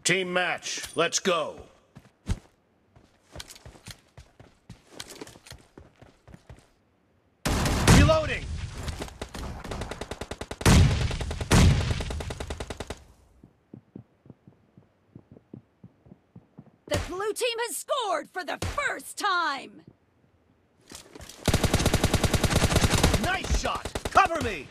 Team match, let's go. Reloading. The blue team has scored for the first time! Nice shot! Cover me!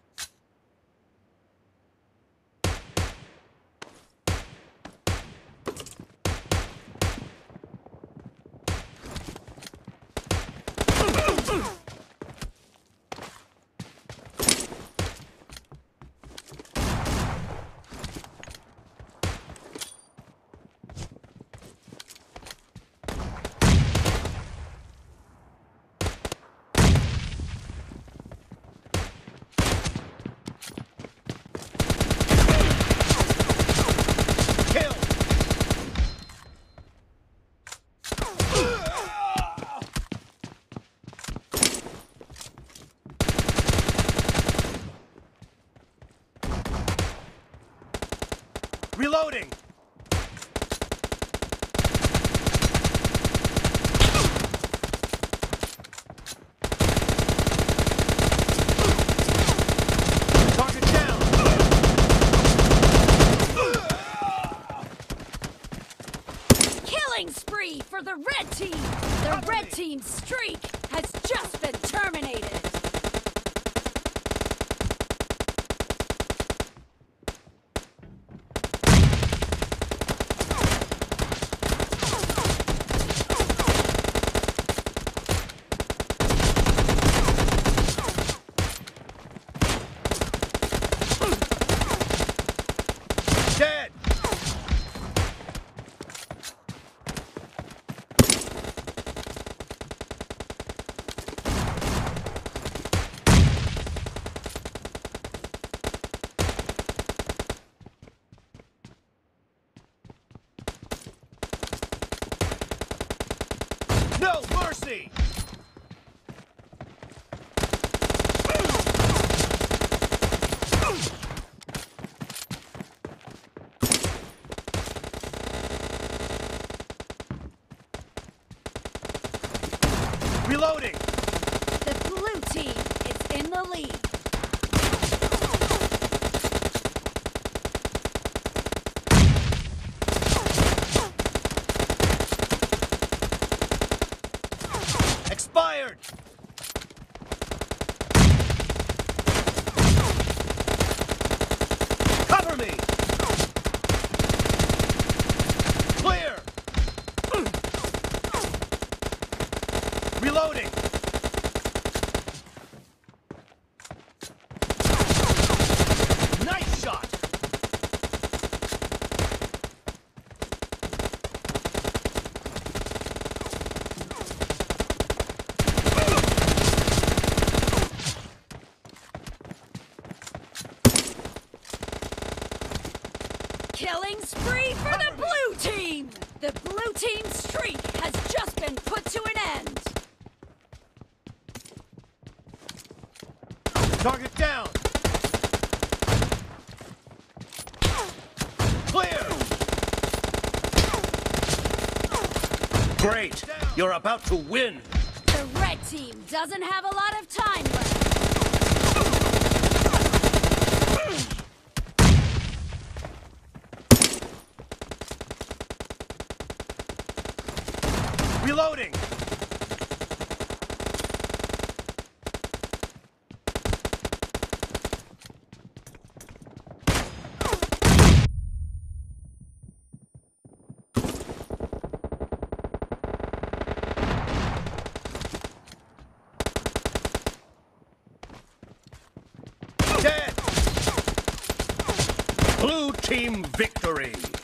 Reloading! Target down! Killing spree for the red team! The red team's streak has just been terminated! Dead! No mercy! Reloading! The blue team is in the lead. Expired! Cover me! Clear! Reloading! Nice shot! Killing spree for the blue team! The blue team's streak has just been put to an end. Target down! Clear! Great! You're about to win! The red team doesn't have a lot of time left. Reloading! Dead! Blue team victory!